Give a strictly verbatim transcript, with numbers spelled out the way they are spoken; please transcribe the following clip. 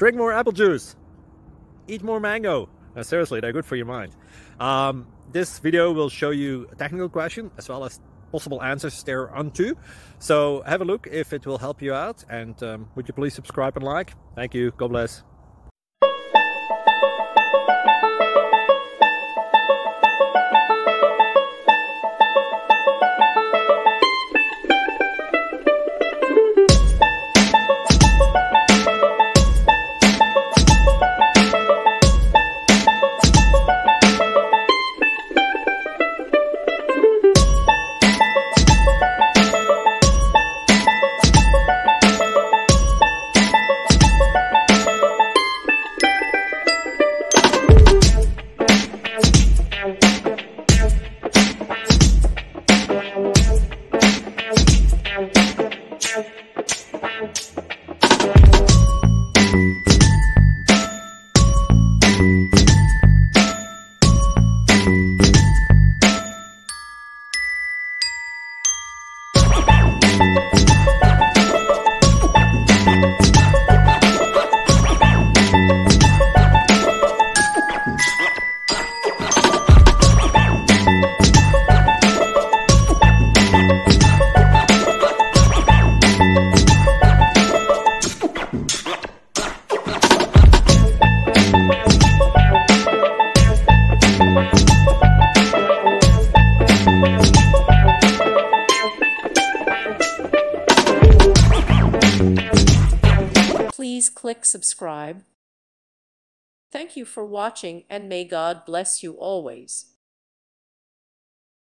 drink more apple juice, eat more mango. Uh, seriously, they're good for your mind. Um, this video will show you a technical question as well as possible answers thereunto. So have a look if it will help you out, and um, would you please subscribe and like? Thank you. God bless. Please click subscribe. Thank you for watching, and may God bless you always.